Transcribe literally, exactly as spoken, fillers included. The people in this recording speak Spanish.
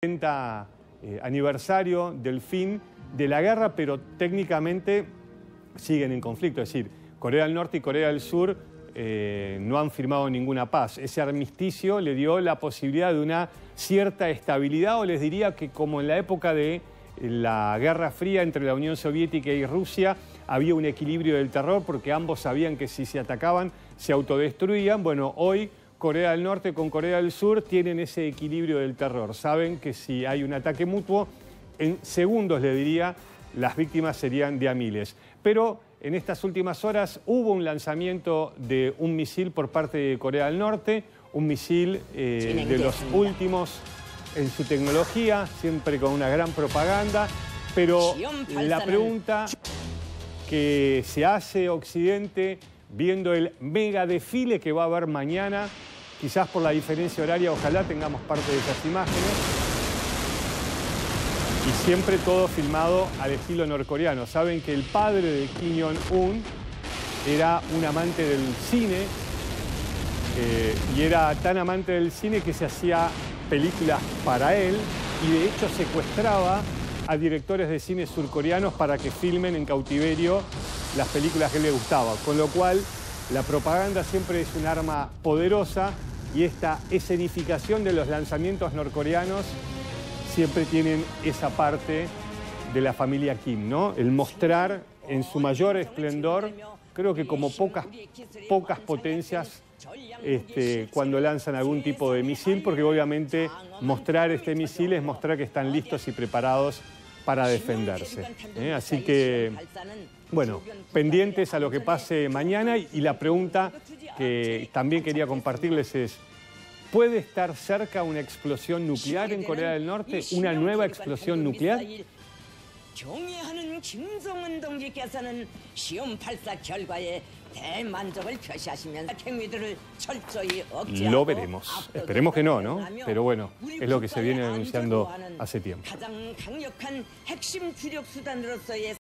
setenta eh, aniversario del fin de la guerra, pero técnicamente siguen en conflicto. Es decir, Corea del Norte y Corea del Sur eh, no han firmado ninguna paz. Ese armisticio le dio la posibilidad de una cierta estabilidad, o les diría que como en la época de la Guerra Fría entre la Unión Soviética y Rusia, había un equilibrio del terror porque ambos sabían que si se atacaban se autodestruían. Bueno, hoy Corea del Norte con Corea del Sur tienen ese equilibrio del terror. Saben que si hay un ataque mutuo, en segundos, le diría, las víctimas serían de a miles. Pero en estas últimas horas hubo un lanzamiento de un misil por parte de Corea del Norte, un misil eh, de los últimos en su tecnología, siempre con una gran propaganda, pero la pregunta que se hace Occidente, viendo el mega desfile que va a haber mañana, quizás por la diferencia horaria, ojalá tengamos parte de esas imágenes, y siempre todo filmado al estilo norcoreano. Saben que el padre de Kim Jong-un era un amante del cine, eh, y era tan amante del cine que se hacía películas para él, y de hecho secuestraba a directores de cine surcoreanos para que filmen en cautiverio las películas que él le gustaba. Con lo cual, la propaganda siempre es un arma poderosa, y esta escenificación de los lanzamientos norcoreanos siempre tienen esa parte de la familia Kim, ¿no? El mostrar en su mayor esplendor, creo que como pocas, pocas potencias este, cuando lanzan algún tipo de misil, porque obviamente mostrar este misil es mostrar que están listos y preparados para defenderse. ¿eh? Así que, bueno, pendientes a lo que pase mañana, y la pregunta que también quería compartirles es: ¿puede estar cerca una explosión nuclear en Corea del Norte? ¿Una nueva explosión nuclear? 경애하는 김정은 동지께서는 시험 발사 결과에 대만족을 표시하시면서 행위들을 철저히 억제하고 Lo veremos. Esperemos que no, ¿no? Pero bueno, es lo que se viene denunciando hace tiempo. 가장 강력한 핵심 주력 수단으로서의